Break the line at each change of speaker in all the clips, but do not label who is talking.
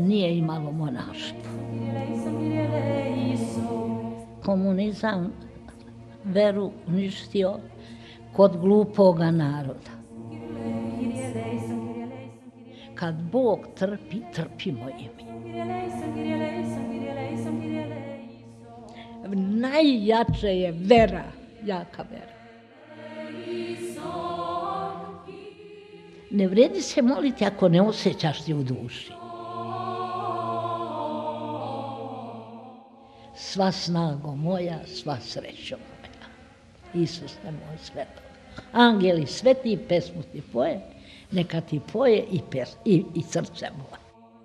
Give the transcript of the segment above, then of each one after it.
nije imalo monaštvo. Komunizam veru uništio kod glupoga naroda. Kad Bog trpi, trpimo i mi. Najjače je vera, jaka vera. Ne vredi se moliti ako ne osjećaš ti u duši. Sva snago moja, sva srećo moja. Isus ne moj sveto. Angeli sveti pesmu ti poje, neka ti poje i srce moje.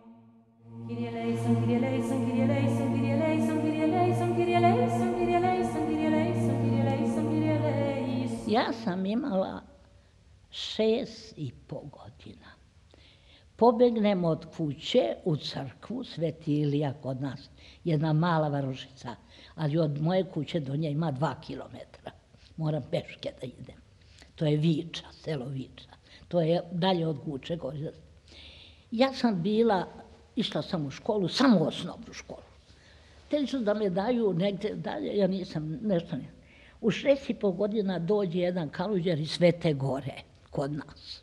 Ja sam imala 6,5 godina. Pobegnem od kuće u crkvu, Sveti Ilija kod nas, jedna mala varošica, ali od moje kuće do nje ima 2 kilometra. Moram peške da idem. To je Viča, selo Viča. To je dalje od Guče. Ja sam išla sam u školu, samo osnovnu školu. Htjeli su da me daju negdje dalje, ja nisam nešto. U 6,5 godina dođe jedan kaluđer iz Svete Gore kod nas.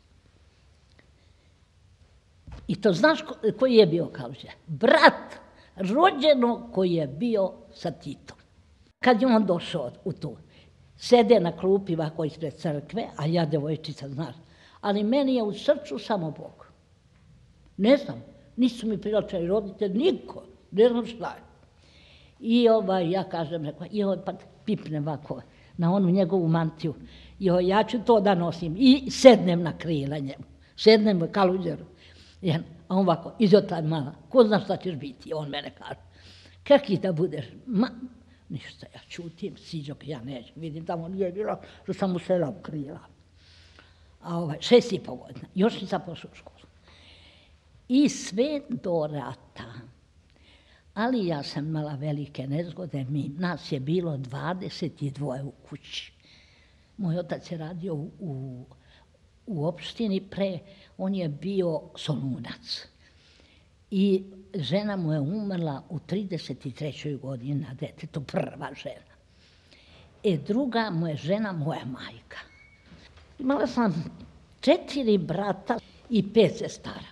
I to znaš koji je bio kaluđer? Brat rođeno koji je bio sa Titom. Kad je on došao u tu, sede na klupi ovako ispred crkve, a ja devojčica, znaš, ali meni je u srcu samo Bog. Ne znam, nisu mi prilačali roditelji, niko, ne znam šta je. I ja kažem, pa pipnem ovako na onu njegovu mantiju, ja ću to da nosim i sednem na krila njemu, sednem u kaluđeru. A on ovako, izota mala, ko zna šta ćeš biti, on mene kaže. Kaki da budeš? Ništa, ja čutim, siđok, ja neću, vidim tamo nije bilo, što sam mu sela u krila. A 6,5 godina, još nisam pošao u školu. I sve do rata. Ali ja sam imala velike nezgode, nas je bilo 22 u kući. Moj otac je radio u opštini on je bio Solunac. I žena mu je umrla u 33. godini na detetu, prva žena. Druga mu je žena moja majka. Imala sam 4 brata i 5 sestara.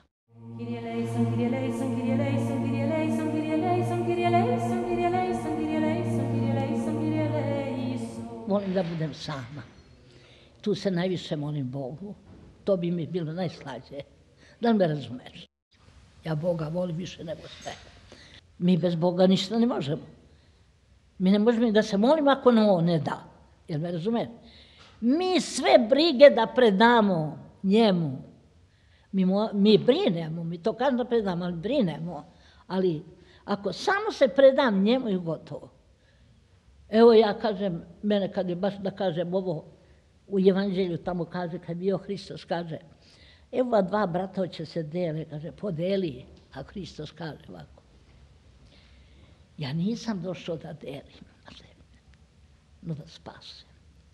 Volim da budem sama. Tu se najviše molim Bogu. To bi mi bilo najslađe. Da li me razumeš? Ja Boga volim više nego sve. Mi bez Boga ništa ne možemo. Mi ne možemo da se molimo ako nam on ne da. Jel me razumeš? Mi sve brige da predamo njemu. Mi brinemo, mi to kažem da predamo, ali brinemo. Ali ako samo se predam njemu i gotovo. Evo ja kažem, mene kad je baš da kažem ovo u Evanđelju tamo kaže, kad je bio Hristos, kaže, evo 2 brata će se dele, kaže, podeli, a Hristos kaže ovako. Ja nisam došao da delim na zemlji, no da spasem.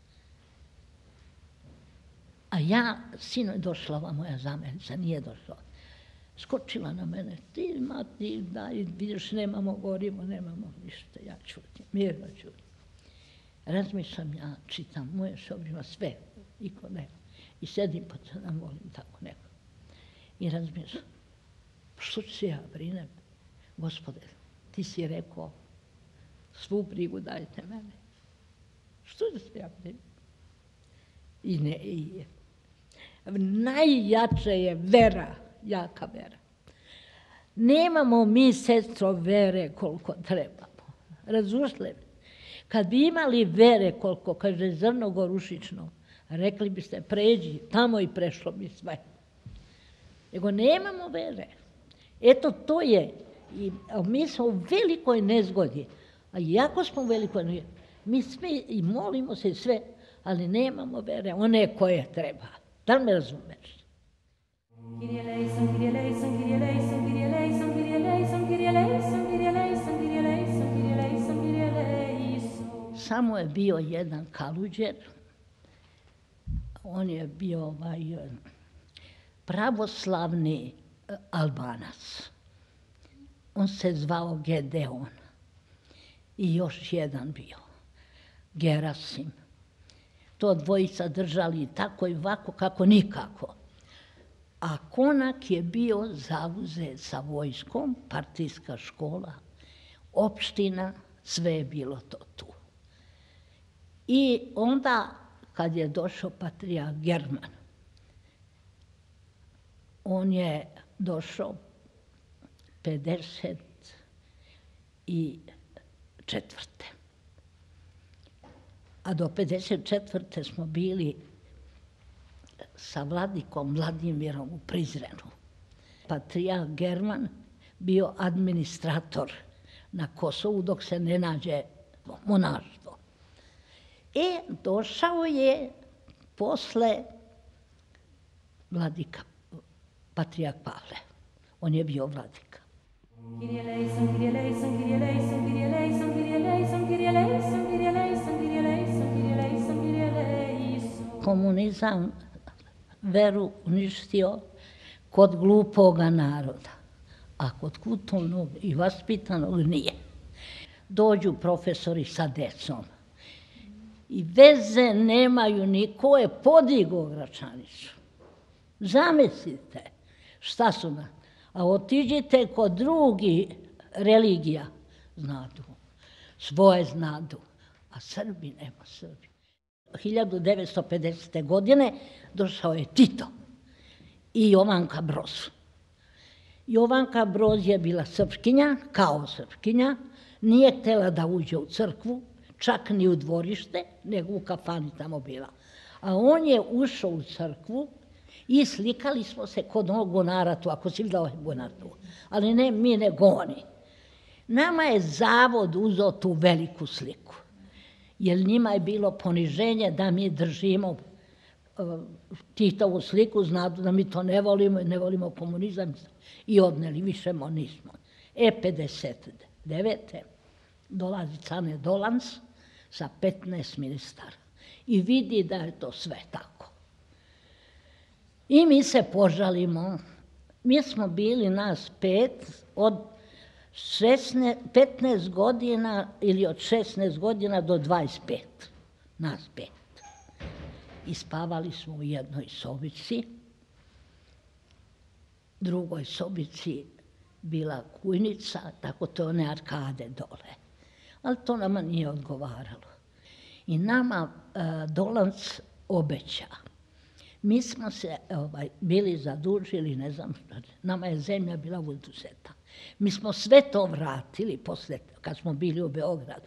A ja, sinoć došla ova moja zamjenica, nije došla. Skočila na mene, ti mati, daj, vidiš, nemamo, gorimo, nemamo ništa, ja čutim, mirno čutim. Razmišljam ja, čitam, moje sobrima sve, niko ne. I sedim pa se nam volim tako neko. I razmišljam, što ću se ja brinem? Gospode, ti si rekao, svu brigu dajte mene. Što ću se ja brinem? I ne, najjače je vera, jaka vera. Nemamo mi, sestro, vere koliko trebamo. Razumijete? Kad bi imali vere koliko, kaže zrno gorušično, rekli biste pređi, tamo i prešlo bi sve. Nego nemamo vere. Eto to je. Mi smo u velikoj nezgodi. A jako smo u velikoj nezgodi. Mi sve i molimo se sve, ali nemamo vere. One koje treba. Da li me razumeš? Samo je bio jedan kaluđer, on je bio pravoslavni Albanac. On se zvao Gedeon. I još jedan bio, Gerasim. To dvojica držali tako i ovako kako nikako. A Konak je bio zauzet sa vojskom, partijska škola, opština, sve je bilo to tu. I onda, kad je došao patrijarh German, on je došao 54. A do 54. smo bili sa vladikom Vladimirom u Prizrenu. Patrijarh German bio administrator na Kosovu dok se ne nađe monaštvo. Došao je posle vladika, patrijarh Pavle. On je bio vladika. Komunizam veru uništio kod glupoga naroda, a kod kulturnog i vaspitanog nije. Dođu profesori sa decom i veze nemaju ni ko je podigao Gračanicu. Zamislite šta su na... A otiđite kod drugih religija, znadu, svoje znadu, a Srbi nema Srbi. 1950. godine došao je Tito i Jovanka Broz. Jovanka Broz je bila srpskinja, kao srpskinja, nije htjela da uđe u crkvu, čak ni u dvorište, nego u kafani tamo bila. A on je ušao u crkvu i slikali smo se kod onog gonara tu, ako si vidjela ovaj gonar tu. Ali ne mi, nego oni. Nama je zavod uzeo tu veliku sliku. Jer njima je bilo poniženje da mi držimo Titovu sliku, znadu da mi to ne volimo i ne volimo komunizam. I odneli, više nismo. 59. dolazi Cane Dolans sa 15 ministara. I vidi da je to sve tako. I mi se požalimo. Mi smo bili nas 5 od 15 godina ili od 16 godina do 25. Nas 5. I spavali smo u jednoj sobici. Drugoj sobici bila kujnica, tako to one arkade dole. Ali to nama nije odgovaralo. I nama Dolans obeća. Mi smo se bili zadužili, ne znam što, nama je zemlja bila oduzeta. Mi smo sve to vratili posle, kad smo bili u Beogradu,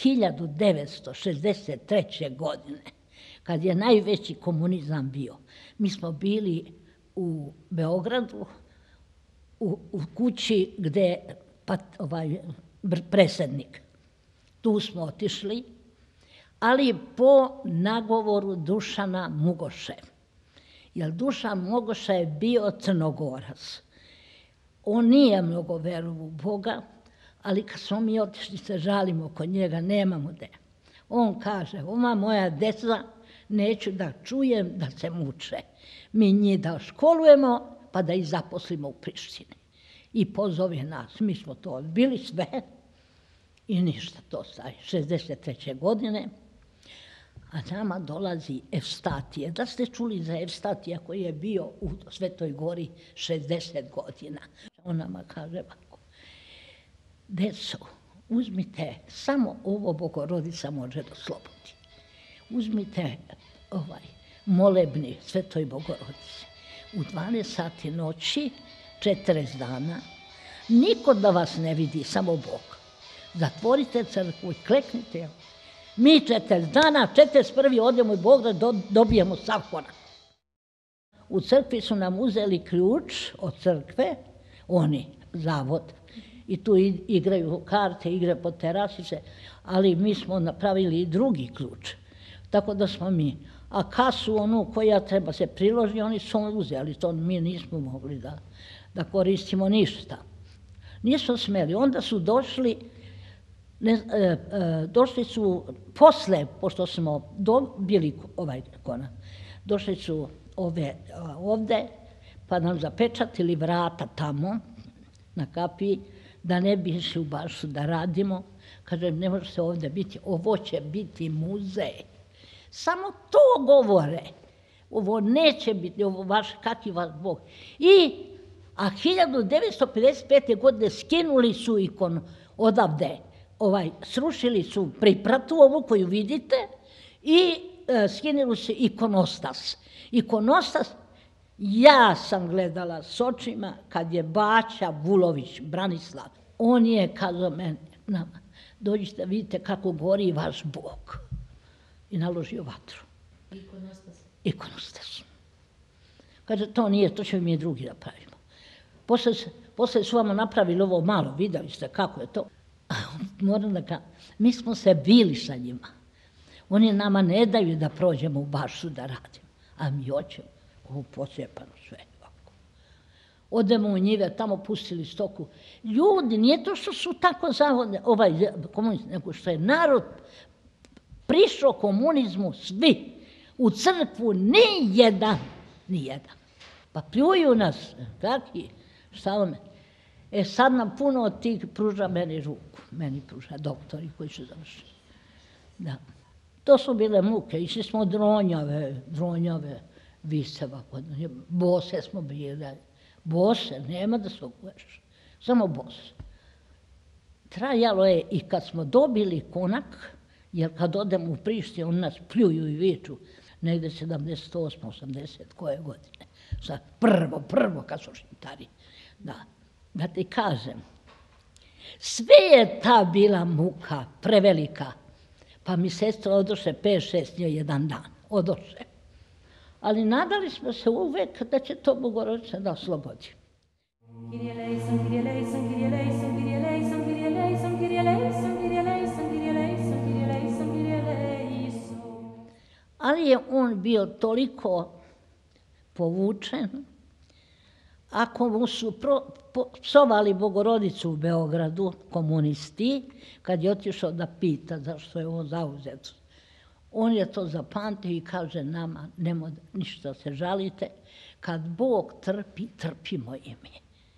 1963. godine, kad je najveći komunizam bio. Mi smo bili u Beogradu, u kući gde je predsjednik. Tu smo otišli, ali po nagovoru Dušana Mugoše. Jer Dušan Mogoša je bio Crnogorac. On nije mnogo verovao u Boga, ali kad smo mi otišli se žalimo kod njega, nemamo gde. On kaže, ova moja deca neću da čujem da se muče. Mi njih da školujemo pa da ih zaposlimo u Prištini. I pozove nas, mi smo to odbili sve i ništa to staje. 63. godine. A nama dolazi Evstatije. Da ste čuli za Evstatija koji je bio u Svetoj Gori 60 godina. On nama kaže ovako, deco, uzmite, samo ovo Bogorodica može da slobodi. Uzmite molebni Svetoj Bogorodici. U 12 sati noći, 40 dana, niko da vas ne vidi, samo Bog. Zatvorite crkvu i kleknite. Mi 40 dana, 41. odemo u Beograd, dobijemo sav konak. U crkvi su nam uzeli ključ od crkve, oni, zavod, i tu igraju karte, igre po terasice, ali mi smo napravili i drugi ključ. Tako da smo mi, a kasu onu koja treba se priloži, oni su uzeli, to mi nismo mogli da koristimo ništa. Nisu smeli, onda su došli su posle, pošto smo dobili ovaj konak, došli su ovde, pa nam zapečatili vrata tamo, na kapiji, da ne bi išli u Baštu da radimo. Kaže, ne može se ovdje biti, ovo će biti muzej. Samo to govore. Ovo neće biti, ovo vaš, kakvi vas Bog. A 1955. godine skinuli su odavde, srušili su pripratu ovu koju vidite i skinuli su ikonostas. Ikonostas, ja sam gledala s očima kad je Baća Vulović, Branislav, on je kazao meni, dođite, vidite kako gori vaš Bog. I naložio vatru.
Ikonostas.
Ikonostas. Kaže, to nije, to ćemo mi drugi da pravimo. Posle su vam napravili ovo malo, vidjeli ste kako je to. Moram da kažem, mi smo se bili sa njima. Oni nama ne daju da prođemo u Baštu da radimo, a mi hoćemo. Ovo posjepano sve. Odemo u njive, tamo pustili stoku. Ljudi, nije to što su tako zavodne, komunisti, nego što je narod prišao komunizmu svi. U crkvu nijedan. Pa pljuju nas, kakvi, šta ono. Sad nam puno od tih pruža meni ruku. Meni pruža doktori koji su završili. Da. To su bile muke. Išli smo dronjave, Viseva. Bose smo bili. Bose, nema da se okuješ. Samo bose. Trajalo je i kad smo dobili konak, jer kad odemo u Prištinu, oni nas pljuju i viču, negde 78, 80, koje godine. Sad prvo kad su Šiptari. Da ti kažem, sve je ta bila muka prevelika. Pa mi sestra odoše 5-6 njoj jedan dan. Odoše. Ali nadali smo se uvek da će to Bogorodica da oslobodi.
Kyrie eleison, Kyrie eleison, Kyrie eleison, Kyrie eleison, Kyrie eleison, Kyrie eleison, Kyrie eleison, Kyrie eleison, Kyrie eleison, Kyrie eleison.
Ali je on bio toliko povučen, ako mu su psovali Bogorodicu u Beogradu, komunisti, kad je otišao da pita zašto je on zauzet, on je to zapamtio i kaže nama, nemoj ništa se žalite, kad Bog trpi, trpimo i mi.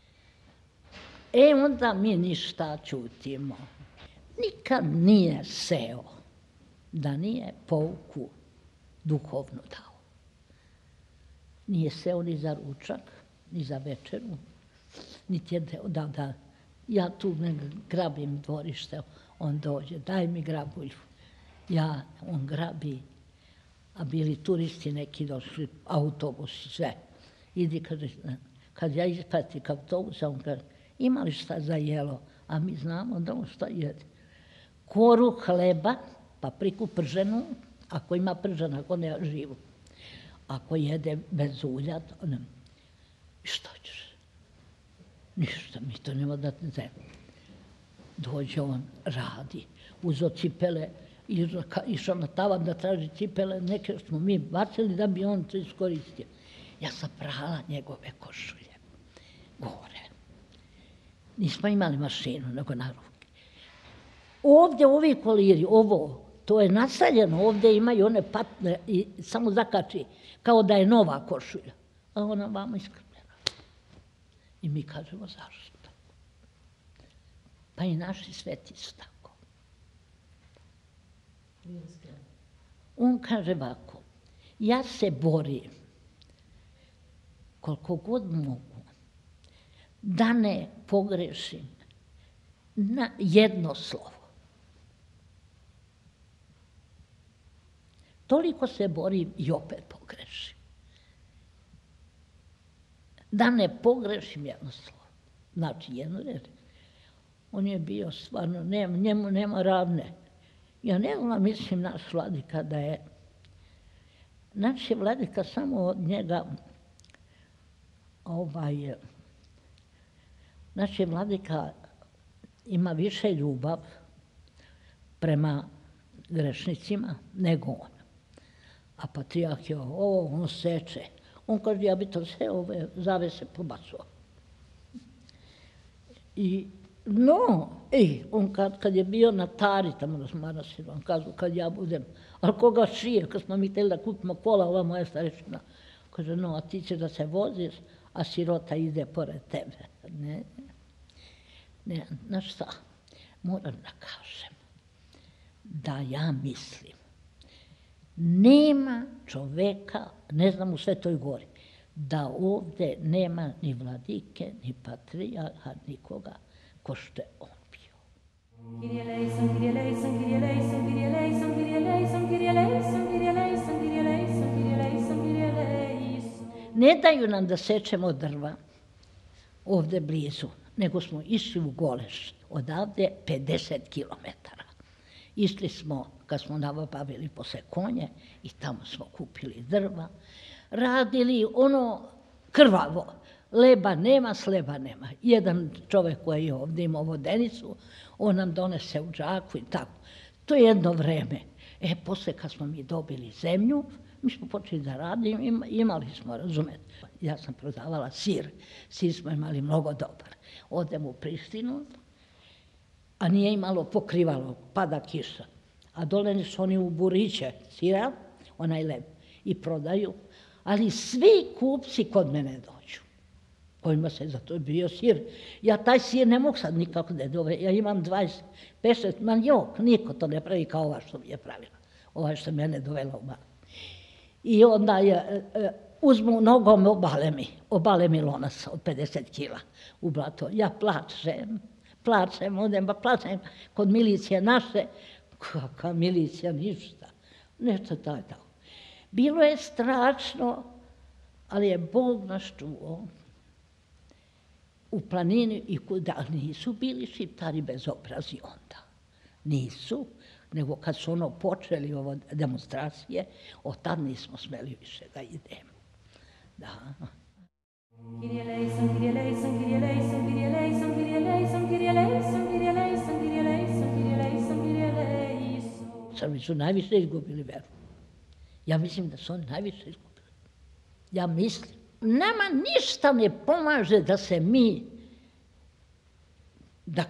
Onda mi ništa čutimo. Nikad nije seo da nije pouku duhovnu dao. Nije seo ni za ručak, ni za večeru, niti je da ja tu ne grabim dvorište, on dođe, daj mi grabulju. On grabi, a bili turisti neki došli, autobusi, sve. Idi, kaže, kad ja ispratim autobusa, on kaže, ima li šta za jelo? A mi znamo da on šta jede. Koru hleba, papriku prženu, ako ima pržena, ako ne živu. Ako jede bez ulja, to ne. Šta ćeš? Ništa, mi to nema da te zemlje. Dođe on, radi, uzo cipele, išao na tavan da traži cipele, neke smo mi bacili da bi on to iskoristio. Ja sam prala njegove košulje, gore. Nismo imali mašinu, nego na ruke. Ovdje ovi koliri, to je nasaljeno, ovdje imaju one patne i samo zakači, kao da je nova košulja. A ona vama iskrpljena. I mi kažemo zašto. Pa i naši sveti su tako. On kaže ovako, ja se borim koliko god mogu da ne pogrešim na jedno slovo. Toliko se borim i opet pogrešim. Da ne pogrešim jedno slovo. Znači jedno reč. On je bio stvarno, njemu nema ravne. Ja ne mislim naš vladika da je, naš je vladika samo od njega, naš je vladika ima više ljubav prema grešnicima nego on. A patrijarh je on seče. On kaže, ja bi to sve ove zavese pobacao. On kad je bio na Tari, tamo na Manastiru, on kaže, kad ja budem, ali koga šije, kad smo mi htjeli da kupimo kola, ova moja starešina, kaže, a ti ćeš da se voziš, a sirota ide pored tebe. Ne. Ne, znaš šta, moram da kažem da ja mislim, nema čoveka, ne znam u Svetoj Gori, da ovde nema ni vladike, ni patrijarha, nikoga ko što je on bio.
Kyrie eleison, Kyrie eleison, Kyrie eleison, Kyrie eleison, Kyrie eleison, Kyrie eleison, Kyrie eleison, Kyrie eleison, Kyrie eleison, Kyrie eleison.
Ne daju nam da sečemo drva ovde blizu, nego smo išli u Goleš, odavde 50 kilometara. Išli smo, kad smo nabavili posle konje, i tamo smo kupili drva, radili ono krvavo. Leba nema, sleba nema. Jedan čovek koji je ovde imao vodenicu, on nam donese u džaku i tako. To je jedno vreme. Posle kad smo mi dobili zemlju, mi smo počeli da radimo, imali smo, razumete. Ja sam prodavala sir. Sir smo imali mnogo dobar. Odem u Prištinu, a nije imalo pokrivalo, pada kiša. A dole su oni u buriće sira, onaj leb, i prodaju. Ali svi kupci kod mene dođu, kojima se za to bio sir. Ja taj sir ne mogu sad nikako da dove. Ja imam 25, niko to ne pravi kao ova što mi je pravila. Ova što mene dovela u bar. I onda uzmu nogom, obale mi lonac od 50 kila u blato. Ja plačem, odem pa plačem kod milicije naše. Kakva milicija, ništa. Nešto tako. Bilo je strašno, ali je Bog nas čuo. U planini i kuda nisu bili Šiptari bezobrazni onda. Nisu, nego kad su ono počeli ovo demonstracije, od tad nismo smeli više da idemo. Da.
Kyrie eleison, Kyrie eleison, Kyrie eleison, Kyrie eleison, Kyrie eleison, Kyrie eleison, Kyrie eleison, Kyrie eleison, Kyrie eleison, Kyrie eleison.
Srbi su najviše izgubili veru. Ja mislim da su oni najviše izgubili. Ja mislim. Nama ništa ne pomaže da se mi da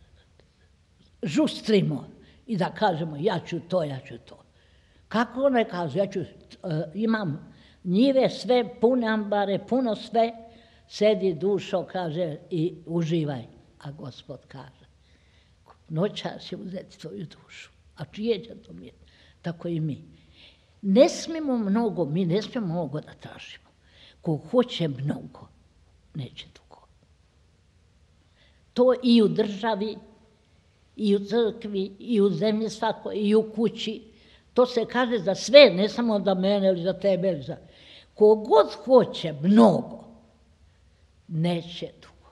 žustrimo i da kažemo ja ću to. Kako one kažu, imam njive sve, pune ambare, puno sve, sedi dušo, kaže, i uživaj. A Gospod kaže, noćas će uzeti tvoju dušu. A čije će to biti? Tako i mi. Ne smijemo mnogo da tražimo. Ko hoće mnogo, neće dugo. To i u državi, i u crkvi, i u zemlji svako, i u kući. To se kaže za sve, ne samo za mene ili za tebe. Ili za... Kogod hoće mnogo, neće dugo.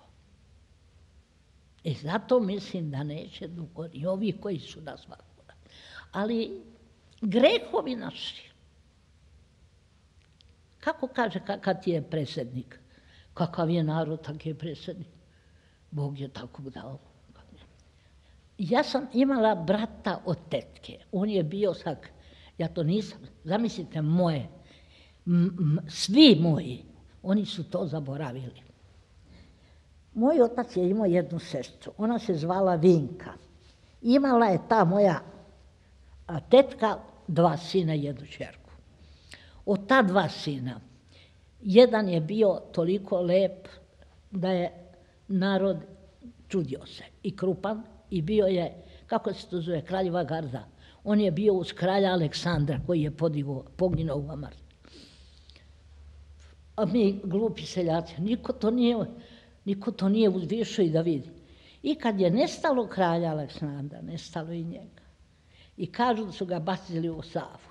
I zato mislim da neće dugo, i ovi koji su nas vakuna. Ali grehovi naši, kako kaže kakav ti je predsjednik, kakav je narod, tak je predsjednik. Bog je tako dao. Ja sam imala brata od tetke, on je bio sak, ja to nisam, zamislite moje, svi moji, oni su to zaboravili. Moj otac je imao jednu sestru, ona se zvala Vinka. Imala je ta moja tetka 2 sina i 1 ćerku. Od ta 2 sina, jedan je bio toliko lep da je narod čudio se i krupan i bio je, kako se to zove, kraljeva garda. On je bio uz kralja Aleksandra koji je poginuo u Amartu. A mi, glupi seljaci, niko to nije uzvišao i da vidi. I kad je nestalo kralja Aleksandra, nestalo i njega. I kažu da su ga bacili u Savu.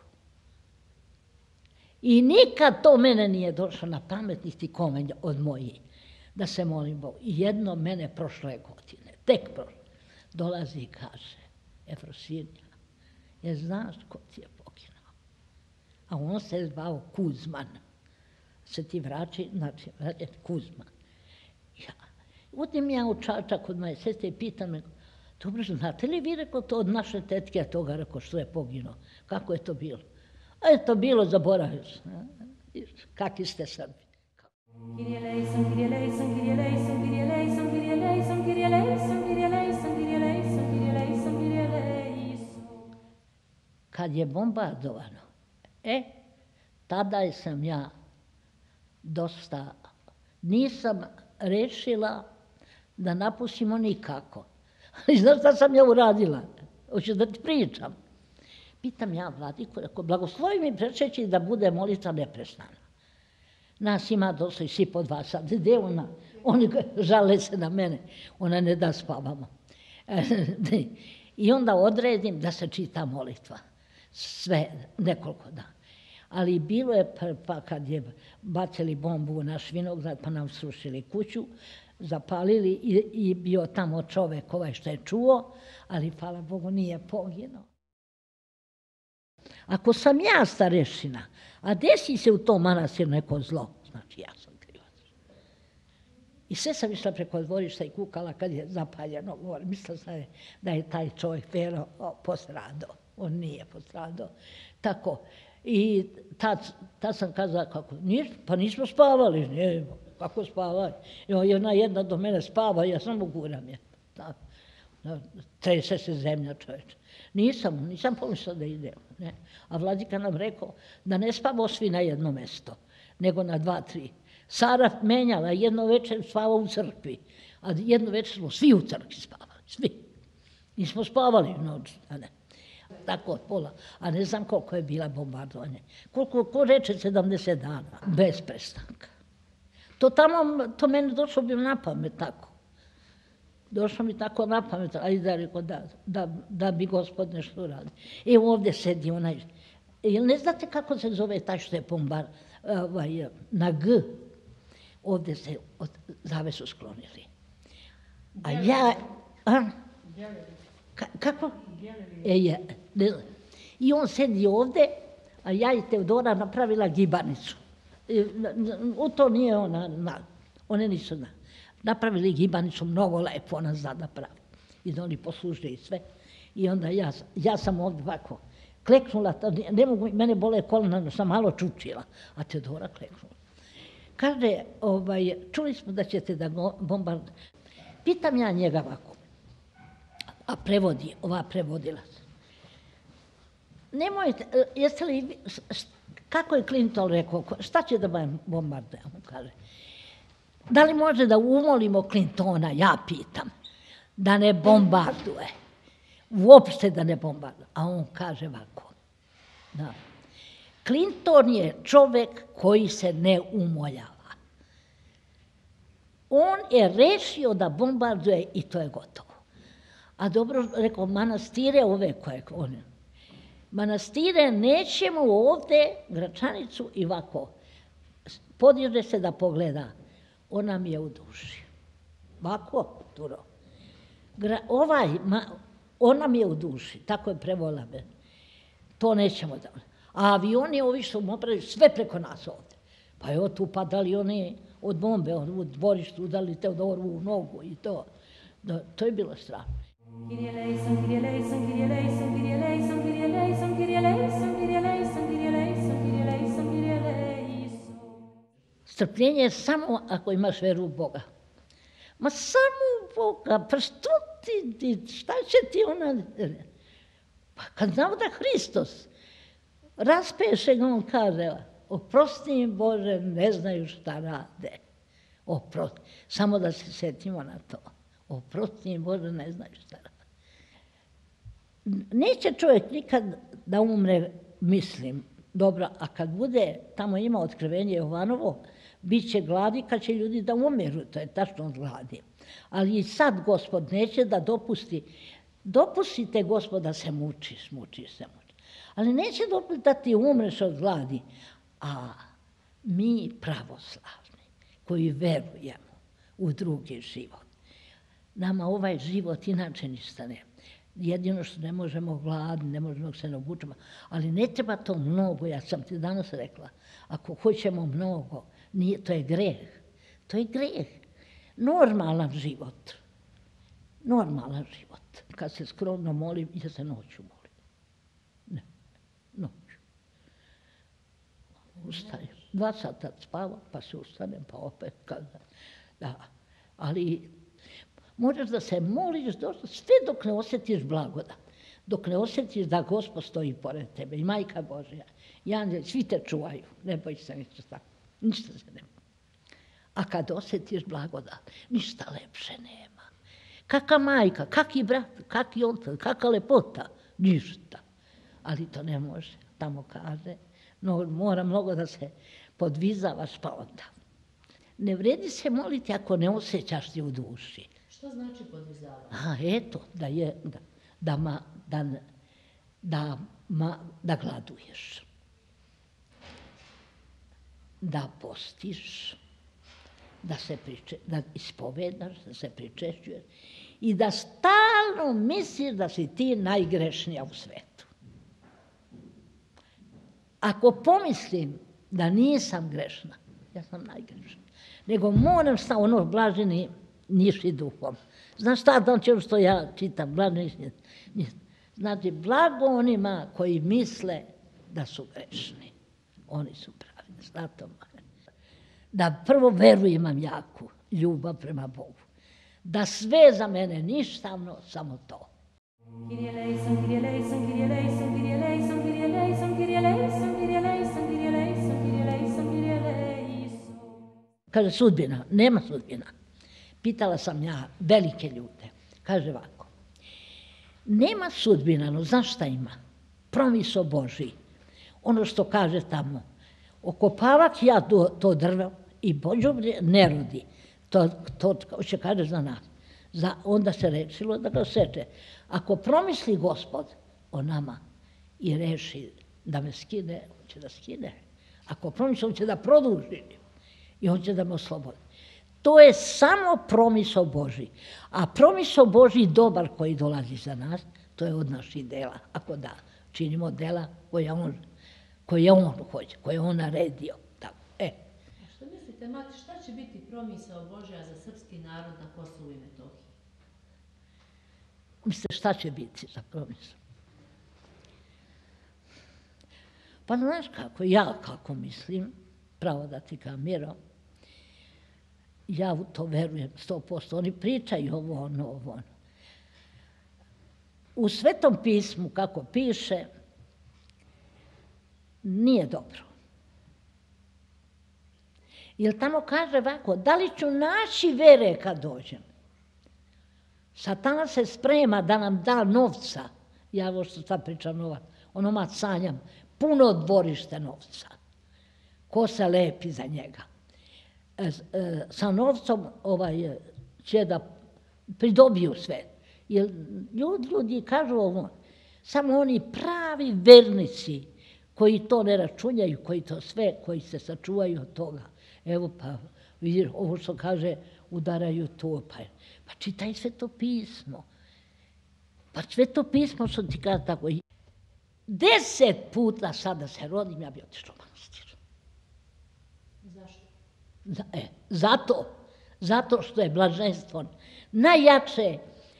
I nikad to mene nije došlo na pamet, niti kome od mojih, da se molim Bogu. I jedno mene prošle godine, tek prošle, dolazi i kaže, Efrosinija, jer znaš ko ti je poginuo? A on se zvao Kuzman. Se ti vraći, znači, Kuzman. Udim ja u Čačak kod moje sestre i pitam me, dobro, znate li vi, rekao, to od naše tetke, a toga, rekao, što je poginuo? Kako je to bilo? A je to bilo, zaboravio sam. Kakvi ste Srbi?
Kyrie eleison, Kyrie eleison, Kyrie eleison, Kyrie eleison, Kyrie eleison, Kyrie eleison, Kyrie eleison, Kyrie eleison, Kyrie eleison, Kyrie eleison.
Kad je bombardovano, tada sam ja dosta, nisam rešila da napustimo nikako. I znaš šta sam ja uradila? Hoću da ti pričam. Pitam ja vladiku, rekao, blagoslovi mi prečeći da bude molitva neprestana. Nas ima dosta i svi po 2 sata. Gde ona? Oni žale se na mene. Ona ne da spavamo. I onda odredim da se čita molitva. Sve, nekoliko dana. Ali bilo je, pa kad je bacili bombu u naš vinograd, pa nam srušili kuću, zapalili i bio tamo čovek ovaj što je čuo, ali hvala Bogu nije poginuo. Ako sam ja starešina, a desi se u tom manastiru neko zlo, znači ja sam krivac. I sve sam išla preko dvorišta i kukala kad je zapaljeno. Mislila sam da je taj čovjek Pero postradao. On nije postradao. Tako. I tad sam kazala kako, pa nismo spavali. Nije, kako spavali? I ona jedna do mene spava, ja samo guram je. Trese se zemlja, čovječe. Nisam pomislila da idem. Ne. A vladika nam rekao da ne spavamo svi na jedno mesto, nego na 2, 3. Sara menjala, jedno večer spavao u crkvi, a jedno večer smo svi u crkvi spavali, svi. Nismo spavali u noći, a ne. Tako od pola, a ne znam koliko je bila bombardovanje. Ko reče 70 dana, bez prestanka. To meni došlo bi na pamet tako. Došlo mi tako na pamet, a i da rekao da bi Gospod nešto uradio. I ovdje sedi onaj, jel ne znate kako se zove taj što je na G? Ovdje se od zavesu sklonili. A ja... Kako? I on sedi ovdje, a ja i Teodora napravila gibanicu. U to nije one nisu napravili gibanicu, mnogo lepo ona zna da pravi. I da oni poslužili sve. I onda ja sam ovdje ovako kleknula, ne mogu, mene bole kolena, sam malo čučila, a Teodora kleknula. Kaže, čuli smo da ćete da bombardujete. Pitam ja njega ovako, a prevodi, ova prevodilac. Nemojte, jeste li, kako je Clinton rekao, šta će da bombarduje, on kaže. Da li može da umolimo Clintona, ja pitam, da ne bombarduje, uopšte da ne bombarduje. A on kaže ovako, da. Clinton je čovek koji se ne umoljava. On je rešio da bombarduje i to je gotovo. A dobro, rekao, manastire ove koje on... Manastire nećemo ovdje, Gračanicu i ovako. Podiže se da pogleda. On nam je u duši. Ovako, Turo. On nam je u duši. Tako je prevola me. To nećemo da... A avioni ovi što mu opravili sve preko nas ovdje. Pa evo tu padali oni od bombe, u dvorištu udali Teodoru u nogu i to. To je bilo strašno.
Kyrie eleison, Kyrie eleison, Kyrie eleison, Kyrie eleison, Kyrie eleison, Kyrie eleison, Kyrie eleison, Kyrie eleison, Kyrie eleison, Kyrie eleison.
Strpljenje je samo ako imaš veru u Boga. Ma samo u Boga, pa što šta će ti ona... Pa kad znamo da Hristos raspeše ga, on kaže, oprosti im Bože, ne znaju šta rade. Oprosti, samo da se setimo na to. Oprosti im Bože, ne znaju šta rade. Neće čovjek nikad da umre, mislim, dobro, a kad bude, tamo ima otkrivenje Jovanovo, bit će gladi kad će ljudi da umiru, to je tačno od gladi. Ali i sad Gospod neće da dopustite Gospod da se mučiš. Ali neće dopustiti da ti umreš od gladi. A mi pravoslavni, koji verujemo u drugi život, nama ovaj život inače ništa ne. Jedino što ne možemo gladni, ne možemo se ne obučemo, ali ne treba to mnogo, ja sam ti danas rekla, ako hoćemo mnogo, to je greh. To je greh. Normalan život. Kad se skromno molim, ja se noću molim. Ne, noću. Ustajem. 2 sata spavam, pa se ustanem, pa opet kada. Da. Ali možeš da se moliš sve dok ne osjetiš blagodat. Dok ne osjetiš da Gospod stoji pored tebe i Majka Božja. I angeli, svi te čuvaju. Ne boj se ništa tako. Ništa se ne boj. A kad osjetiš blagodat, ništa lepše nema. Kaka majka, kaki brat, kaki otac, kaka lepota, ništa. Ali to ne može, tamo kaže. No, mora mnogo da se podvizavaš pa onda. Ne vredi se moliti ako ne osjećaš ti u duši.
Što znači podvizavanje?
Eto, da gladuješ. Da postiš, da ispovedaš, da se pričešćuješ i da stalno misliš da si ti najgrešnija u svetu. Ako pomislim da nisam grešna, ja sam najgrešnija, nego moram ono blaženi niši duhom. Znaš šta, znači što ja čitam, blaženi niši. Znači, blago onima koji misle da su grešni. Oni su pravi, zato da prvo veru imam jaku, ljubav prema Bogu. Da sve za mene ništavno, samo to.
Kyrie eleison, Kyrie eleison, Kyrie eleison, Kyrie eleison, Kyrie eleison, Kyrie eleison, Kyrie eleison, Kyrie eleison, Kyrie eleison, Kyrie eleison.
Kaže, sudbina, nema sudbina. Pitala sam ja velike ljude. Kaže ovako, nema sudbina, no znaš šta ima? Promiso Božji. Ono što kaže tamo, okopavat ja to drvo i boljublje ne rodi. To će kaže za nas. Onda se rečilo da ga seče. Ako promisli Gospod o nama i reši da me skine, on će da skine. Ako promisli, on će da produži i on će da me oslobodi. To je samo promisao Božji. A promisao Božji dobar koji dolazi za nas, to je od naših dela. Ako da, činimo dela koje on hoće, koje on naredio.
Što mislite, mati, šta će biti promisao Božja za srpski narod na Kosovu i Metohiji?
Mislite, šta će biti za promisao? Pa znaš kako mislim, pravo da ti kao Miro, ja u to verujem 100%. Oni pričaju ovo, ono. U Svetom pismu, kako piše, nije dobro. Jer tamo kaže ovako, da li ću naći vere kad dođem? Satana se sprema da nam da novca. Ja ovo što sad pričam novac, ono sanjam, puno dvorište novca. Ko se lepi za njega? Sa novcom će da pridobiju sve. Jer ljudi kažu ovo, samo oni pravi vernici koji to ne računjaju, koji to sve, koji se sačuvaju od toga. Evo pa, vidiš, ovo što kaže, udaraju to, pa čitaj Sveto pismo. Pa Sveto pismo što ti kaže tako. 10 puta sad da se rodim, ja bi otišla u manastir.
Zašto?
Zato što je blaženstvo najjače,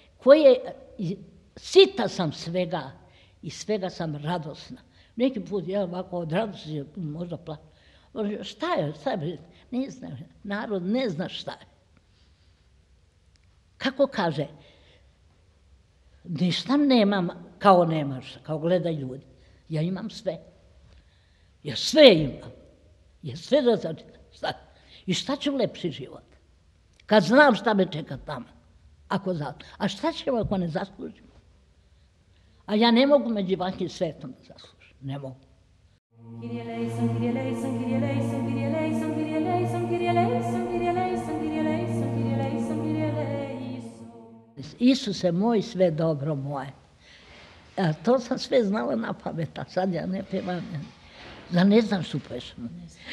sita sam svega i svega sam radosna. Neki put ja ovako od radosti možda plaćam. Šta je? Ne znam, narod ne zna šta je. Kako kaže, ništa nemam kao nemaš, kao gledaj ljudi. Ja imam sve. Ja sve imam. Ja sve da začinam. I šta će lepši život? Kad znam šta me čeka tamo. A šta ćemo ako ne zaslužimo? A ja ne mogu među vanjim svetom da zaslužim. Ne mogu.
Kyrie eleison, Kyrie eleison, Kyrie eleison, Kyrie eleison, Kyrie eleison, Kyrie eleison, Kyrie eleison, Kyrie eleison, Kyrie eleison, Kyrie eleison.
Isuse moj, sve dobro moje. To sam sve znala na pamet, a sad ja ne pevam. Ne znam što pesmu.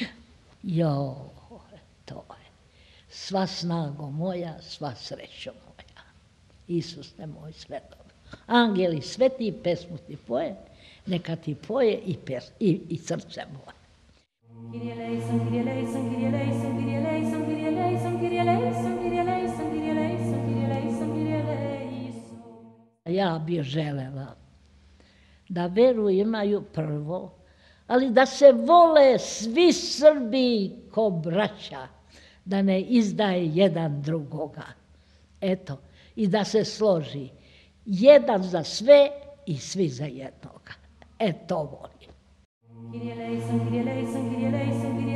To je. Sva snago moja, sva srećo moja. Isuse moj, sve dobro. Angeli sveti pesmu ti poje, neka ti poje i srce moje.
Kyrie eleison, Kyrie eleison, Kyrie eleison, Kyrie eleison, Kyrie eleison, Kyrie eleison, Kyrie eleison, Kyrie eleison, Kyrie eleison, Kyrie eleison.
Ja bih želela da veru imaju prvo, ali da se vole svi Srbi ko braća, da ne izdaje jedan drugoga. Eto, i da se složi jedan za sve i svi za jednoga. To volim.
Kyrie eleison, Kyrie eleison, Kyrie eleison, Kyrie